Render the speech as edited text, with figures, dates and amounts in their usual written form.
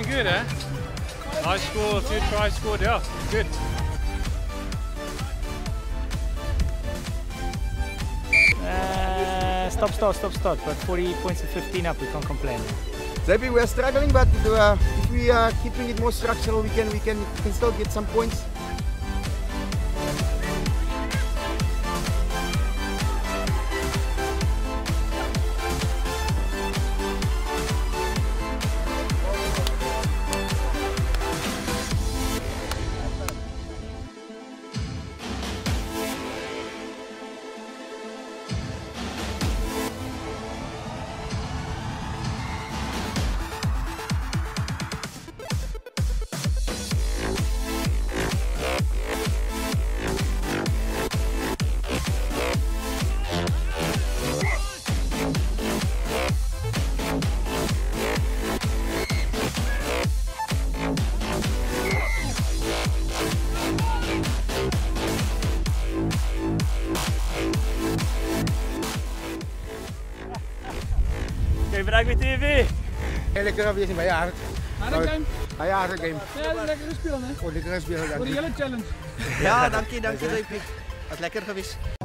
good, eh? Nice score, 2 tries scored, yeah, good. Stop. But 40 points and 15 up, we can't complain. Maybe we are struggling, but if we are keeping it more structural, we can still get some points. Oké, bedankt met TV. Lekker weer bij jaar. Aardig game. Ja, aardig game. Ja, lekker spelen hè. Oh, lekker spelen. Voor de hele challenge. Ja, dank je, JP. Het was lekker geweest.